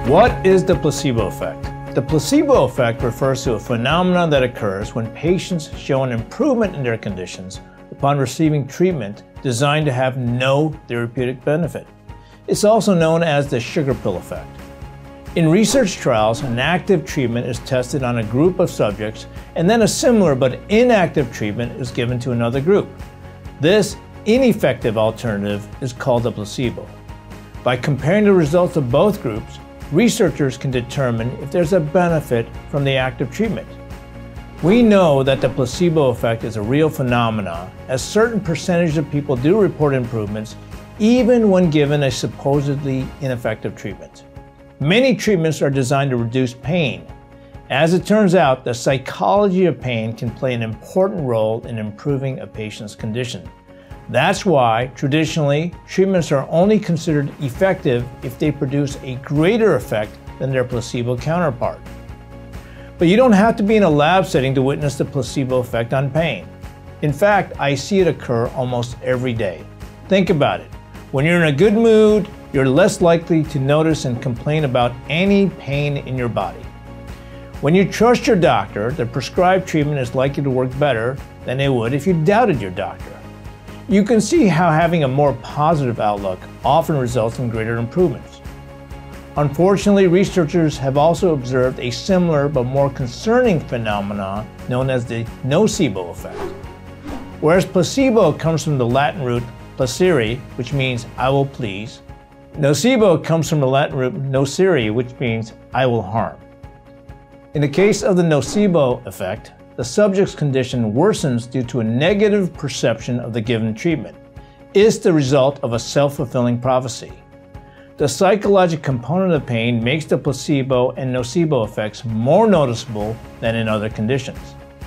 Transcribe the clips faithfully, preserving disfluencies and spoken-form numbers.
What is the placebo effect? The placebo effect refers to a phenomenon that occurs when patients show an improvement in their conditions upon receiving treatment designed to have no therapeutic benefit. It's also known as the sugar pill effect. In research trials, an active treatment is tested on a group of subjects, and then a similar but inactive treatment is given to another group. This ineffective alternative is called a placebo. By comparing the results of both groups, researchers can determine if there's a benefit from the active treatment. We know that the placebo effect is a real phenomenon, as certain percentage of people do report improvements even when given a supposedly ineffective treatment. Many treatments are designed to reduce pain. As it turns out, the psychology of pain can play an important role in improving a patient's condition. That's why, traditionally, treatments are only considered effective if they produce a greater effect than their placebo counterpart. But you don't have to be in a lab setting to witness the placebo effect on pain. In fact, I see it occur almost every day. Think about it. When you're in a good mood, you're less likely to notice and complain about any pain in your body. When you trust your doctor, the prescribed treatment is likely to work better than it would if you doubted your doctor. You can see how having a more positive outlook often results in greater improvements. Unfortunately, researchers have also observed a similar but more concerning phenomenon known as the nocebo effect. Whereas placebo comes from the Latin root placere, which means I will please, nocebo comes from the Latin root nocere, which means I will harm. In the case of the nocebo effect, the subject's condition worsens due to a negative perception of the given treatment. It's the result of a self-fulfilling prophecy. The psychological component of pain makes the placebo and nocebo effects more noticeable than in other conditions.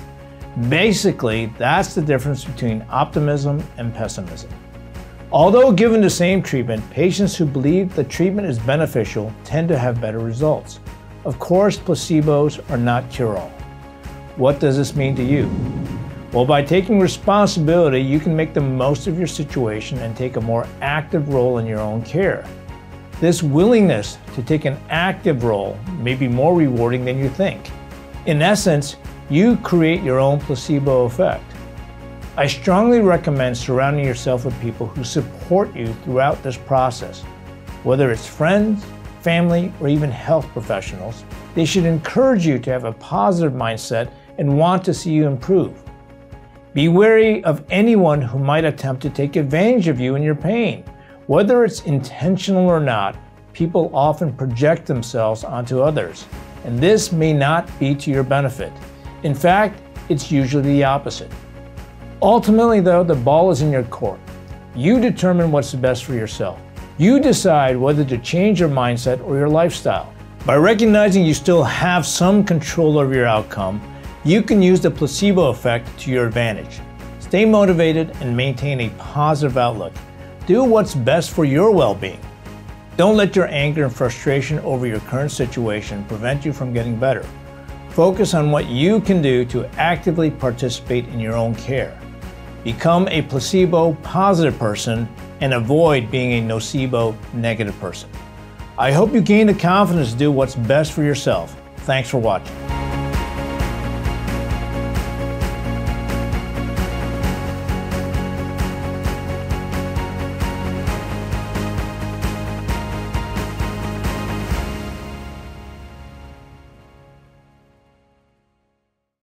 Basically, that's the difference between optimism and pessimism. Although given the same treatment, patients who believe the treatment is beneficial tend to have better results. Of course, placebos are not cure-all. What does this mean to you? Well, by taking responsibility, you can make the most of your situation and take a more active role in your own care. This willingness to take an active role may be more rewarding than you think. In essence, you create your own placebo effect. I strongly recommend surrounding yourself with people who support you throughout this process. Whether it's friends, family, or even health professionals, they should encourage you to have a positive mindset and want to see you improve. Be wary of anyone who might attempt to take advantage of you in your pain. Whether it's intentional or not, people often project themselves onto others, and this may not be to your benefit. In fact, it's usually the opposite. Ultimately, though, the ball is in your court. You determine what's best for yourself. You decide whether to change your mindset or your lifestyle. By recognizing you still have some control over your outcome, you can use the placebo effect to your advantage. Stay motivated and maintain a positive outlook. Do what's best for your well-being. Don't let your anger and frustration over your current situation prevent you from getting better. Focus on what you can do to actively participate in your own care. Become a placebo-positive person and avoid being a nocebo-negative person. I hope you gain the confidence to do what's best for yourself. Thanks for watching.